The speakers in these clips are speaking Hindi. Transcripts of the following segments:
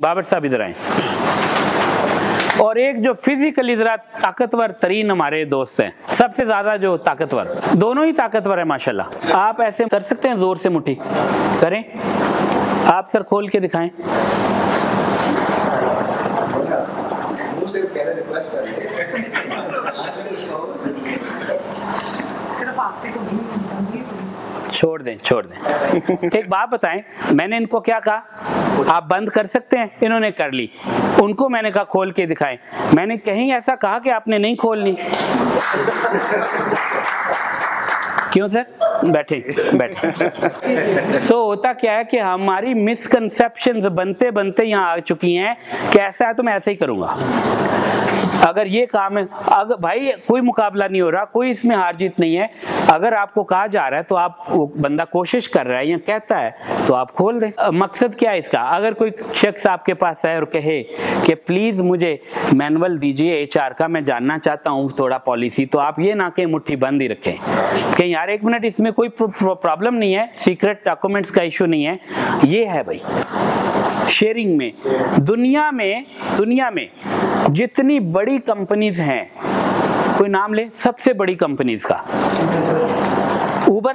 बाबर साहब इधर आए। और एक जो फिजिकली जरा ताकतवर तरीन हमारे दोस्त हैं, सबसे ज्यादा जो ताकतवर, दोनों ही ताकतवर है माशाल्लाह। आप ऐसे कर सकते हैं, जोर से मुट्ठी करें, आप सर खोल के दिखाएं। छोड़ दें छोड़ दें। एक बात बताएं, मैंने इनको क्या कहा, आप बंद कर सकते हैं, इन्होंने कर ली। उनको मैंने कहा खोल के दिखाएं, मैंने कहीं ऐसा कहा कि आपने नहीं खोलनी। क्यों सर? बैठे बैठे। सो होता क्या है कि हमारी मिसकंसेप्शंस बनते बनते यहाँ आ चुकी हैं कि ऐसा है तो मैं ऐसे ही करूँगा। अगर ये काम है, अगर भाई कोई मुकाबला नहीं हो रहा, कोई इसमें हार जीत नहीं है। अगर आपको कहा जा रहा है तो आप, बंदा कोशिश कर रहा है या कहता है तो आप खोल दें। मकसद क्या है इसका? अगर कोई शख्स आपके पास आए और कहे कि प्लीज मुझे मैनुअल दीजिए एचआर का, मैं जानना चाहता हूँ थोड़ा पॉलिसी, तो आप ये ना कि मुट्ठी बंद ही रखें कि यार एक मिनट, इसमें कोई प्रॉब्लम नहीं है, सीक्रेट डॉक्यूमेंट्स का इशू नहीं है। ये है भाई शेयरिंग में। दुनिया में जितनी बड़ी कंपनीज हैं, कोई नाम ले सबसे बड़ी कंपनीज का, उबर,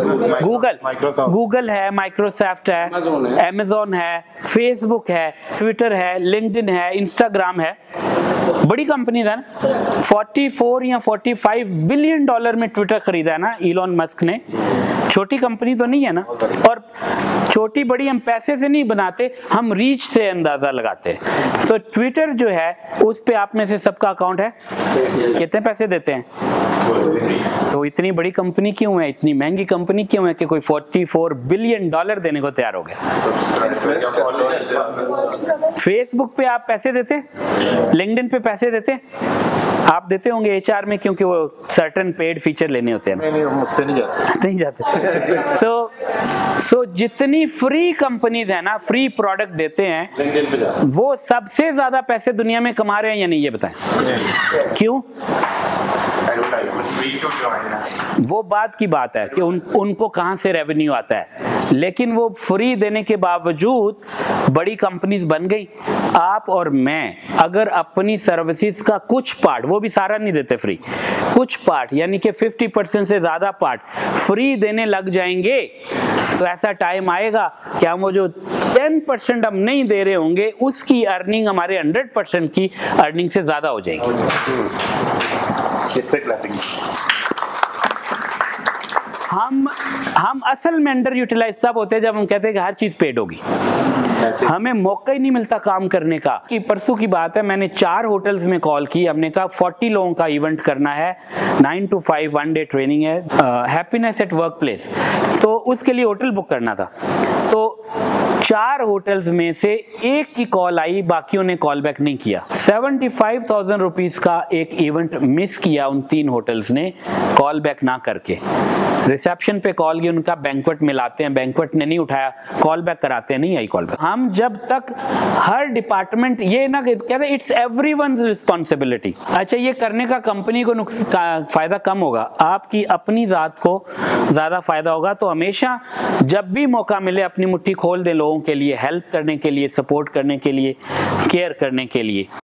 गूगल है, माइक्रोसॉफ्ट है, अमेज़न है, फेसबुक है, ट्विटर है, लिंक्डइन है, इंस्टाग्राम है, बड़ी कंपनी है ना। 44 या 45 बिलियन डॉलर में ट्विटर खरीदा है ना इलॉन मस्क ने। छोटी कंपनी तो नहीं है ना। और छोटी बड़ी हम पैसे से नहीं बनाते, हम रीच से अंदाजा लगाते हैं। तो ट्विटर जो है उस पे आप में से सबका अकाउंट है, कितने पैसे देते हैं? तो इतनी बड़ी कंपनी क्यों है, इतनी महंगी कंपनी क्यों है कि कोई 44 बिलियन डॉलर देने को तैयार हो गया? फेसबुक पे आप पैसे देते, लिंक्डइन पे पैसे देते, आप देते होंगे एचआर में, क्योंकि वो सर्टेन पेड फीचर लेने होते हैं ना। नहीं जाते। सो जितनी फ्री कंपनीज है ना, फ्री प्रोडक्ट देते हैं, वो सबसे ज्यादा पैसे दुनिया में कमा रहे हैं या नहीं, ये बताएं क्यों? वो बात की बात है कि उनको कहां से रेवेन्यू आता है, लेकिन वो फ्री देने के बावजूद बड़ी कंपनीज बन गई। आप और मैं अगर अपनी सर्विसेज का कुछ पार्ट, वो भी सारा नहीं देते फ्री, कुछ पार्ट यानी कि 50% से ज्यादा पार्ट फ्री देने लग जाएंगे, तो ऐसा टाइम आएगा कि हम वो जो 10% हम नहीं दे रहे होंगे, उसकी अर्निंग हमारे 100% की अर्निंग से ज्यादा हो जाएगी। हम असल में अंडर यूटिलाइज तब होते हैं जब हम कहते हैं कि हर चीज पेड होगी, हमें मौका ही नहीं मिलता काम करने का। कि परसों की बात है, मैंने 4 होटल्स में कॉल की, हमने कहा 40 लोगों का इवेंट करना है, 9 to 5 1 डे ट्रेनिंग है, हैप्पीनेस एट वर्क प्लेस, तो उसके लिए होटल बुक करना था। तो 4 होटल्स में से एक की कॉल आई, बाकियों ने कॉल बैक नहीं किया। 75,000 रुपीज का एक इवेंट मिस किया उन 3 होटल्स ने कॉल बैक ना करके। रिसेप्शन पे कॉल की, उनका बैंक्वेट मिलाते हैं, बैंक्वेट ने नहीं उठाया, कॉल बैक कराते हैं, नहीं आई कॉल बैक। हम जब तक हर डिपार्टमेंट ये ना कहते हैं इट्स एवरीवन्स रिस्पॉन्सिबिलिटी। अच्छा, ये करने का कंपनी को फायदा कम होगा, आपकी अपनी जात को ज्यादा फायदा होगा। तो हमेशा जब भी मौका मिले अपनी मुट्ठी खोल दे लोगों के लिए, हेल्प करने के लिए, सपोर्ट करने के लिए, केयर करने के लिए।